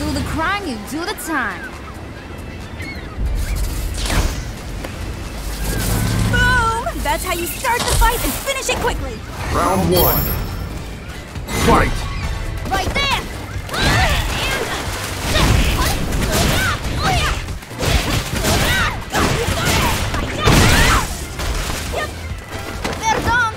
do the crime, you do the time. Boom! That's how you start the fight and finish it quickly. Round one. Fight! Right there! Perdón!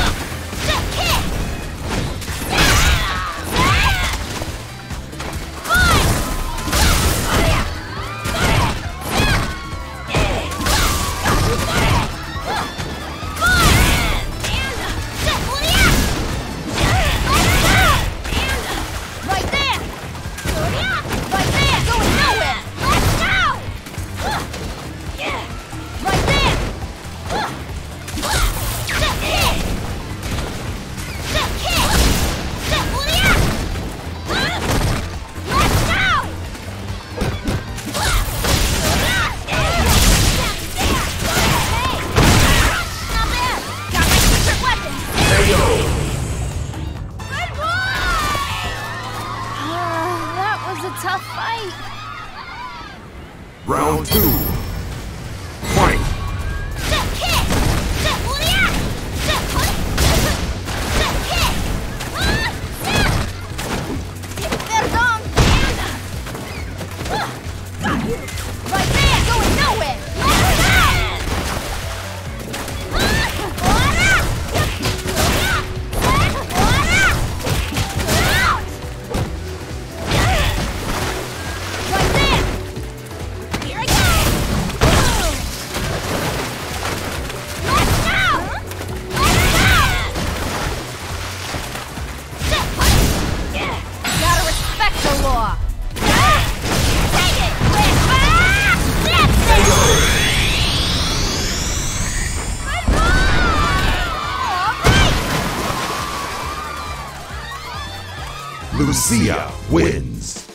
Tough fight. Round two. Fight! Perdón. Right there, going nowhere. Lucia wins.